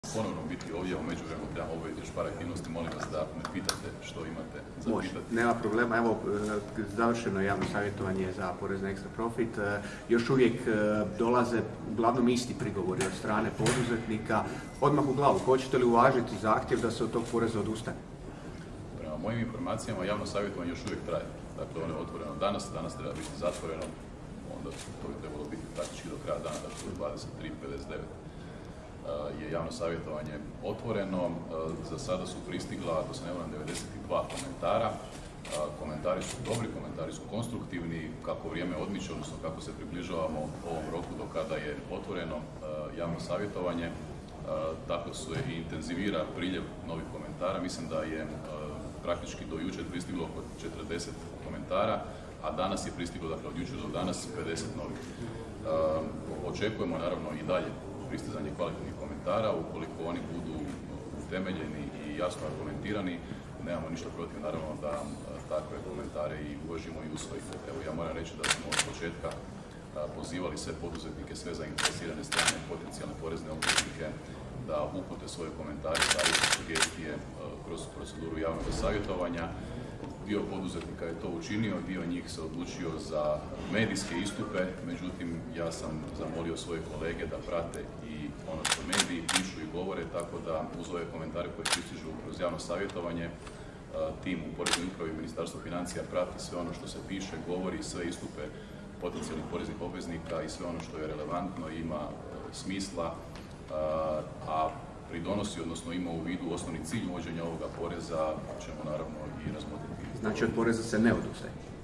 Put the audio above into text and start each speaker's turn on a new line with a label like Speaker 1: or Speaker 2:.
Speaker 1: ponovno biti ovdje, u međuvremenu trebamo obaviti još par aktivnosti, molim vas da me pitate što imate za pitati.
Speaker 2: Nema problema, evo, završeno je javno savjetovanje za porez na ekstra profit. Još uvijek dolaze uglavnom isti prigovori od strane poduzetnika. Odmah u glavu, hoćete li uvažiti zahtjev da se od tog poreza odustane?
Speaker 1: Prema mojim informacijama javno savjetovanje još uvijek traje. Dakle, ono je otvoreno danas treba biti zatvoreno, onda to bi trebalo biti praktički do kraja dana, dakle do 23:59. Je javno savjetovanje otvoreno. Za sada su pristigla, ako se ne varam, 92 komentara. Komentari su dobri, komentari su konstruktivni. Kako vrijeme odmiče, odnosno kako se približavamo ovom roku do kada je otvoreno javno savjetovanje, tako se i intenzivira priljev novih komentara. Mislim da je praktički do jučer pristiglo oko 40 komentara, a danas je pristiglo, dakle od jučer do danas, 50 novih. Očekujemo naravno i dalje pristizanje kvalitetnih komentara, ukoliko oni budu utemeljeni i jasno argumentirani, nemamo ništa protiv naravno da takve komentare i uvažimo i usvojimo. Evo, ja moram reći da smo od početka pozivali sve poduzetnike, sve zainteresirane strane, potencijalne porezne obveznike da upute svoje komentare, savjete, sugestije kroz proceduru javnog savjetovanja. Dio poduzetnika je to učinio, dio njih se odlučio za medijske istupe, međutim ja sam zamolio svoje kolege da prate i ono što mediji pišu i govore, tako da uz ove komentare koje pristižu kroz javno savjetovanje, tim u Poreznoj upravi Ministarstva financija prati sve ono što se piše, govori, sve istupe potencijalnih poreznih obveznika i sve ono što je relevantno i ima smisla, a pridonosi, odnosno ima u vidu osnovni cilj uvođenja ovoga poreza, ćemo naravno i razmotriti.
Speaker 2: Znači od poreza se ne odustaje?